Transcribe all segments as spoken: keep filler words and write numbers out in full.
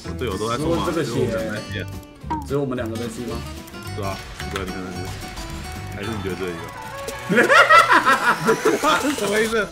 我队友都在说嘛， 这个血，只有我们两个在 C 吗？ 对啊，对，你看那个，还是你觉得这一个？什么意思？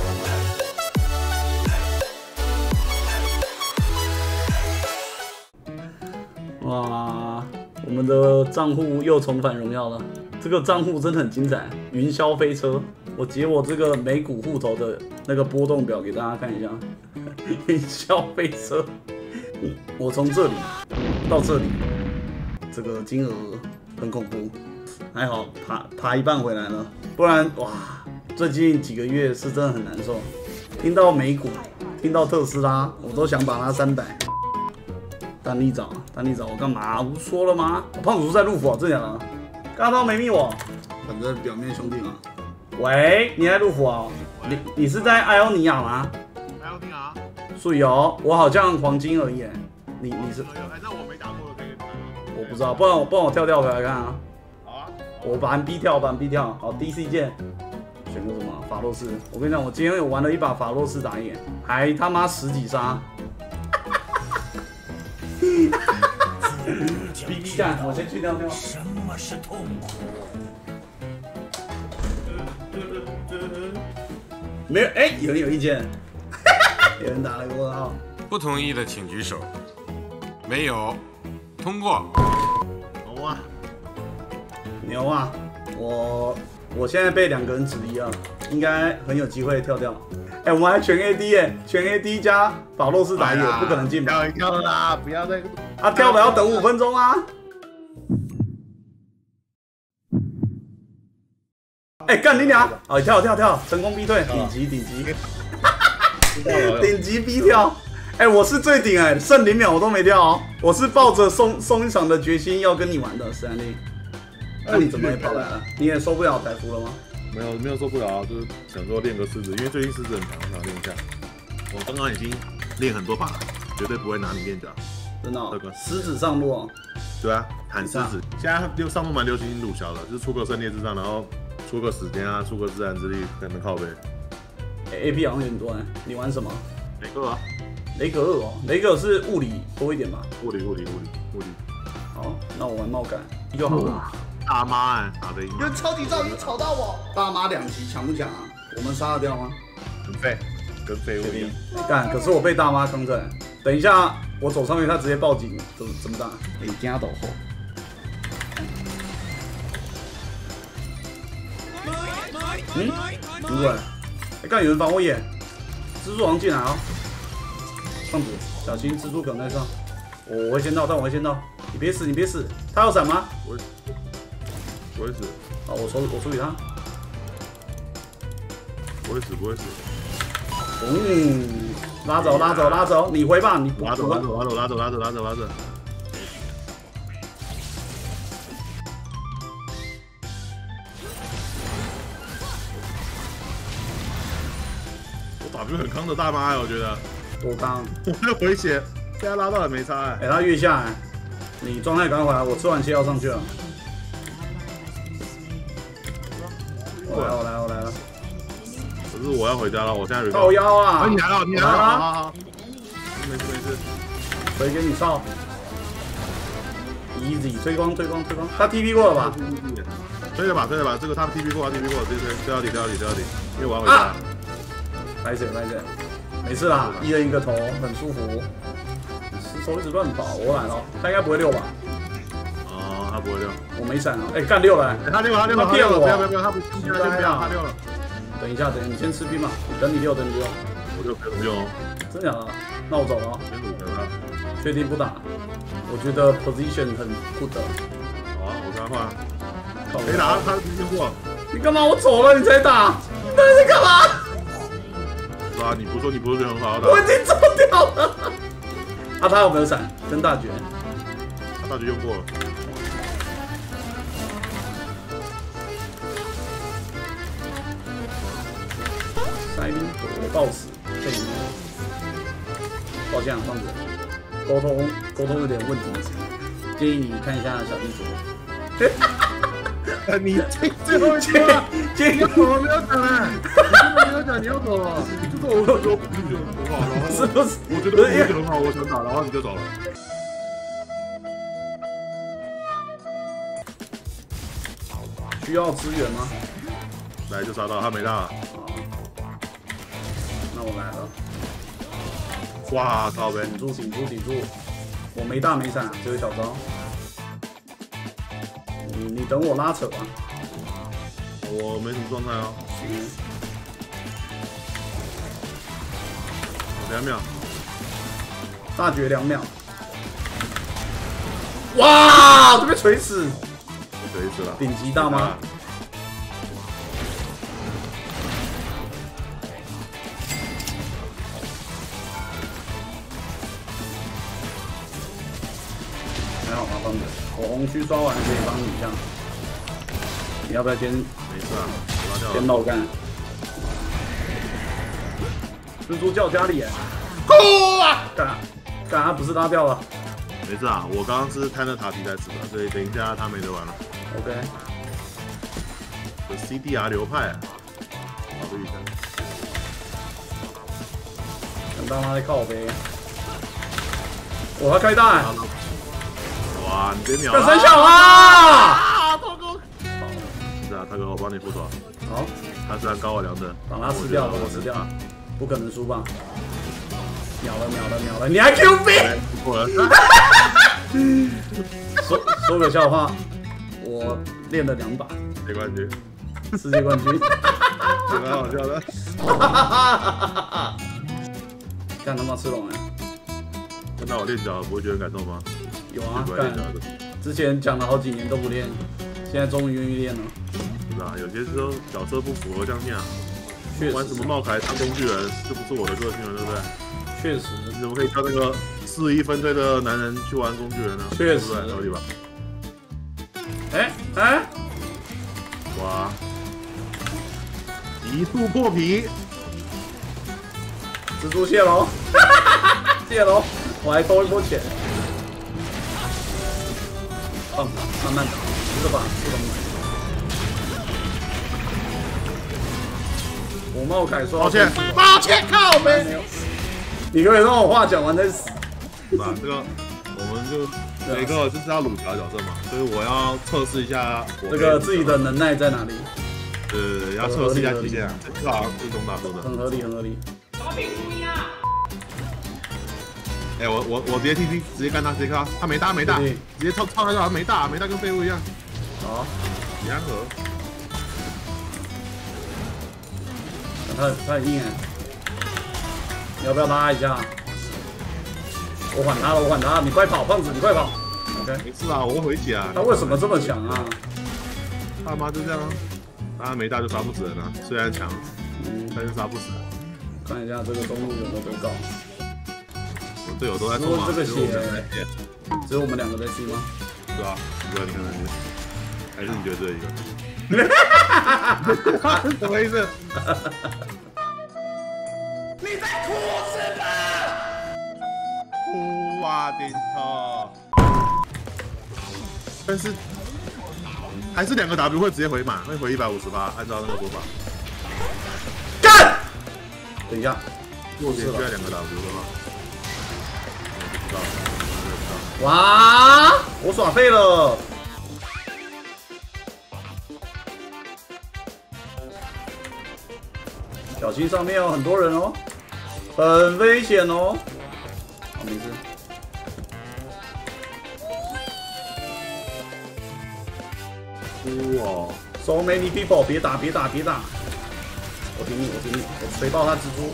哇，我们的账户又重返荣耀了。这个账户真的很精彩，云霄飞车。我截我这个美股户头的那个波动表给大家看一下，云霄飞车。我从这里到这里，这个金额很恐怖，还好爬爬一半回来了，不然哇，最近几个月是真的很难受。听到美股，听到特斯拉，我都想把它三百。单力找，单力找我干嘛？不是说了吗？我胖叔在陆府，真的假的？刚刚没密我，反正表面兄弟嘛。喂，你在陆府啊？你你是在艾欧尼亚吗？ 艾欧尼亚。 所以哦，我好像黄金而已。你你是？ 反正我没打过的可以打。 我不知道，不然我不然我跳跳回来看啊。 好啊。 我把 M B 跳，把 M B 跳。好 ，D C 键。选个什么？法洛斯。我跟你讲，我今天有玩了一把法洛斯打野，还他妈十几杀。B B 战，我先去尿尿。什么是痛苦？没有，哎、欸，有人有意见，有人打了个问号。 不同意的请举手。没有，通过。 牛啊！ 牛啊！我我现在被两个人质疑了，应该很有机会跳掉。哎、欸，我们还全 A D 哎，全 A D 加法洛斯打野，不可能进吧？ 跳一跳啦，不要再啊跳了要等五分钟啊！哎、欸，干你俩！哦，跳跳跳，成功逼退，顶级顶级，顶级逼跳！哎、欸，我是最顶哎、欸，剩零秒我都没跳哦，我是抱着送送一场的决心要跟你玩的，史丹利。那你怎么也跑来了？你也受不了台服了吗？ 没有没有受不了啊，就是想说练个狮子，因为最近狮子很强，想练一下。我刚刚已经练很多把了，绝对不会拿你练脚。 真的、哦？狮子上路哦。 对啊，喊狮子。现在流上路蛮流行鲁小的，就是出个圣烈之杖，然后出个时间啊，出个自然之力，可能靠背。 欸、A P 好像有点多哎，你玩什么？ 雷格啊。 雷格二哦，雷格是物理多一点吧？ 物理物理物理物理。 好，那我玩帽杆就好了。 大妈哎，打得赢。 有超级噪音吵到我。大妈两级强不强啊？我们杀得掉吗？ 很废，跟废物一样。 干，可是我被大妈坑着。等一下我走上去，他直接报警，怎么怎么打？哎，加斗后。嗯？不对。哎，干有人防我眼。蜘蛛王进来啊！胖子，小心蜘蛛可能在上。我我会先到，但我会先到。你别死，你别死。他有闪吗？ 我。不会死， 好，我处我处理他。 不会死，不会死。 嗯，拉走，拉走，拉走，你回吧，你拉走，拉走，拉走，拉走，拉走，拉走，拉走。我打不很康的大妈哎，我觉得。 多康。 我没有回血，现在拉到了没差哎。 哎、欸，他越下来，你状态赶快回来，我吃完切要上去了。我来，我来，我来了。 可是我要回家了，我现在靠腰啊！ 哎，你来了，你来了，好好好。没事没事， 回给你上。Easy， 推光推光推光，他 T P 过了吧？ 推了吧推了吧，这个他 T P 过，他 T P 过，推推推到底推到底推到底，因为我要回家。 来谁来谁，没事啦，一人一个头，很舒服。手一直乱跑，我来了，他应该不会溜吧？ 哦，他不会溜。我没闪啊！哎，干溜了！ 他溜了，他溜了， 他骗我！ 不要不要不要，他不，先不要，他溜了。 等一下，等你先吃兵嘛，等你溜，等你溜。 我就不用哦。 真假的？那我走了。 先鲁了他。 确定不打？我觉得 position 很 good。 好啊，我跟他换。没打，他经过。 你干嘛？我走了你才打？你在干嘛？ 是啊，你不说你不是很好打？ 我已经走掉了。啊，他有没有闪？跟大绝？ 他大绝用过了。 塞宾我爆死，被你抱歉啊，胖子，沟通沟通有点问题，建议你看一下小地图。 你最最后一句话，建议我没有讲啊。 跟你讲你要走了，就是我我我不觉得很好，然后是不是？ 我觉得我觉得很好，我想打，然后你就走了。 需要支援吗？ 来就杀到他没大。 好，那我来了。 哇靠呗！ 顶住，顶住，顶住！我没大没闪，只有小招。你你等我拉扯吧。 我没什么状态啊。 嗯。 两秒。 大绝两秒。哇！这边锤死！ 锤死了。 顶级大妈。还好麻烦的，我红区刷完可以帮你一下。你要不要先？ 没事啊，我拉掉了。 先绕干。蜘蛛叫家里耶！啊！干干，他不是拉掉了。 没事啊，我刚刚是开了塔皮在吃的，所以等一下他没得玩了。 OK。 有 C D R 流派、啊，考虑一下。 等大妈在靠背。我要开大、欸。 哇，你别秒了！三小啊！ 啊，涛哥。好，是啊，涛哥，我帮你复手。 好。 他虽然高我两等， 把他吃掉了，我吃掉了，不可能输吧？秒了，秒了，秒了！你还 Q B？ 过了。 说说个笑话，我练了两把。 世界冠军。 世界冠军。 也蛮好笑的。 干他妈吃龙哎！ 看到我练脚，不会觉得感动吗？ 有啊，干。之前讲了好几年都不练，现在终于愿意练了。 是啊，有些时候角色不符合这样练啊。 确实。 玩什么茂凯当工具人，这不是我的个性了，对不对？ 确实。 你怎么可以叫那个四一分推的男人去玩工具人呢？ 确实。 合理吧？ 哎哎！ 哇！极速破皮。 蜘蛛蟹龙，蟹龙，我还偷一波钱。放慢慢打，这个吧，这个买。我茂凯说， 抱歉，抱歉，靠背。 你可以让我话讲完再死。 是吧？这个我们就每个就是要鲁条角色嘛，所以我要测试一下我这个自己的能耐在哪里。 对，要测试一下极限啊，这好像是东大说的。 很合理，很合理。 哎，我我我直接 T P， 直接干他，直接干他，他没大没大，直接超超他就好像没大，没大跟废物一样。 好， 两盒。 他他很硬哎，你要不要拉一下？我缓他了，我缓他了，你快跑，胖子，你快跑。OK， 没事啊，我会回血啊。 他为什么这么强啊？ 他妈就这样啊，他没大就杀不死人啊，虽然强，嗯，但是杀不死。 看一下这个中路有没有得搞。 我队友都在冲啊， 这个血，只有我们两个在 C 吗？ 对啊，不然你看看你，还是你觉得这一个？什么意思？ 你在哭是吧？ 哭啊，顶头！但是还是两个 W 会直接回满，会回一百五十八，按照那个说法。 干！等一下， 如果需要两个 W 的话，我不知道，我不知道。 哇！我耍废了。小心上面有很多人哦，很危险哦。好，没事。 哭哦 ！So many people， 别打，别打，别打！我挺你，我挺你，我锤爆他蜘蛛。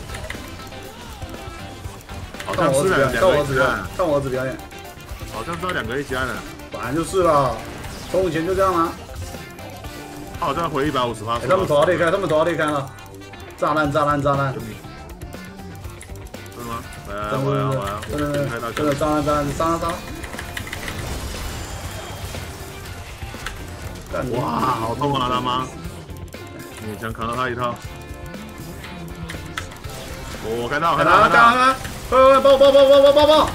好像是两看我儿子表演， 个， 看我儿子表演。 好像是要两个一起按的。 本来就是了，从以前就这样啊。 他好像回一百五十八。 哎，他们头要裂开，他们头要裂开了。炸烂，炸烂，炸烂！ 真的吗？来来，我来，我来， 真的，真的炸烂，炸烂，杀杀杀！ 哇，好痛啊，他妈！勉强扛了他一套。我看到，看到，看到，看到！ 快快爆爆爆爆爆爆爆！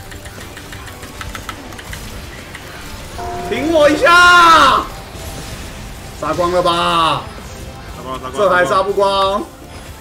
停我一下！杀光了吧？ 杀光，杀光！ 这还杀不光？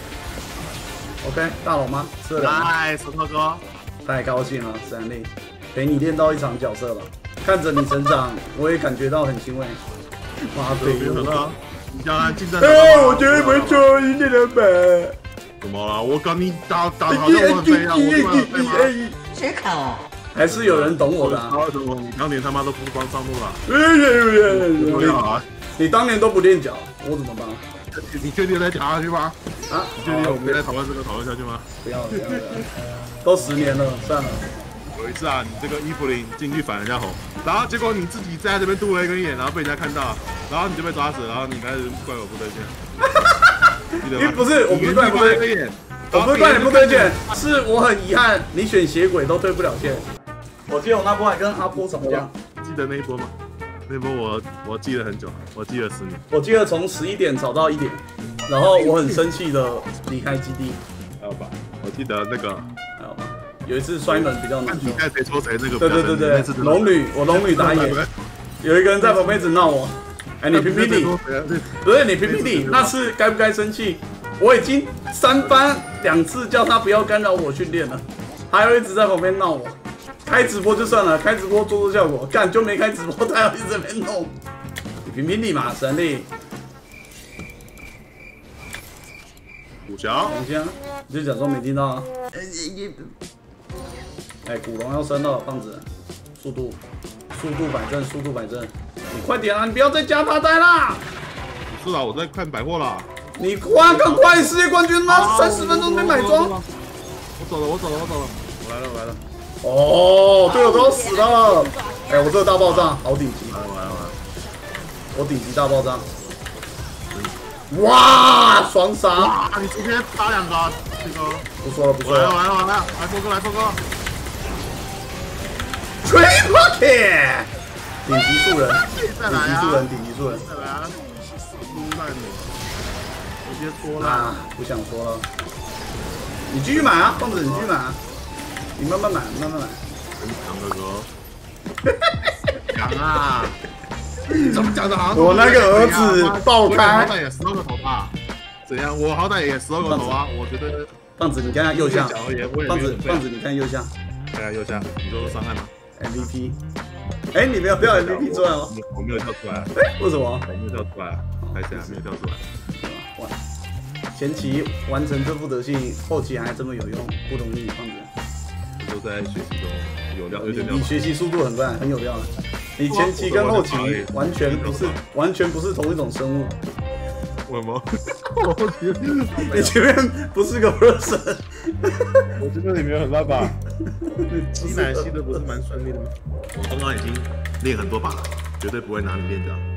OK， 大龙吗？是的。 来，石头哥， 太高兴了，史丹利，陪你练到一场角色了，看着你成长，我也感觉到很欣慰。妈的， 别很了，你叫他竞争。 哎，我觉得不会错，一点两百。 怎么了？我跟你打打好像我很废啊，我很废吗？ 谁砍我？ 还是有人懂我的、啊。 你当年他妈都不光上路了。 不要啊！ 你当年都不练脚，我怎么办？ 你确定再讲下去吗？ 啊？ 你确定我们再讨论这个讨论下去吗？ 不要不要不要，都十年了，算了。 有一次啊，你这个伊芙琳进去反人家红，然后结果你自己在这边嘟了一根眼，然后被人家看到，然后你就被抓死，然后你开始怪我不对劲。记得吗？ 不是，我不是怪不对劲，我不是怪你不对劲，是我很遗憾，你选血鬼都对不了线。我记得我那波还跟阿波吵架， 记得那一波吗？那波我我记了很久，我记了十年。 我记得从十一点吵到一点，然后我很生气的离开基地。 还有吧？我记得那个还有吧？有一次摔门比较难受。 你看谁戳谁那个？ 对对对对，龙女，我龙女打野，有一个人在旁边一直闹我。哎，你评评理，不是你评评理，那次该不该生气？我已经三番两次叫他不要干扰我训练了，还有一直在旁边闹我。开直播就算了，开直播做做效果，干就没开直播，他要一直在那边弄。你评评理嘛，神力。 五条， 等一下，你就假装没听到啊。哎，古龙要升了，胖子，速度，速度摆正，速度摆正，你快点啊！你不要再加发呆啦！ 是啊，我在看百货啦。 你快更快，世界冠军吗？三十分钟没买装。 我走了，我走了，我走了，我来了，我来了。 哦，队友都要死了！哎，我这个大爆炸好顶级， 来了，来了， 我顶级大爆炸！哇，双杀！ 哇，你直接打两个，这个不说了，不说了。 来了，来了，来了，来峰哥，来峰哥。 Triple kill！ 顶级素人， 再来啊！ 顶级素人，顶级素人。 再来啊！撸烂你！直接说啦！ 啊，不想说了。你继续买啊，胖子，你继续买啊。你慢慢买，慢慢买。 很强哥哥。强啊！怎么讲的？好像我那个儿子爆开， 好歹也十二个头吧？怎样？我好歹也十二个头啊！我觉得。 胖子，你看看右下。胖子，胖子，你看右下。 对啊，右下。你说是伤害吗 ？M V P。哎，你没有不要 M V P 出来吗？ 我没有跳出来。 哎，为什么？ 我没有跳出来。还是还没有跳出来。 哇！前期完成这副德性，后期还这么有用，不容易，胖子。 都在学习中，有料有点料。 你学习速度很快，很有料。你前期跟后期完全不是，完全不是同一种生物。 为什么？我觉得你前面不是个 person。 我觉得你没有很烂吧？吸奶吸的不是蛮顺利的吗？我刚刚已经练很多把了，绝对不会拿你练掉。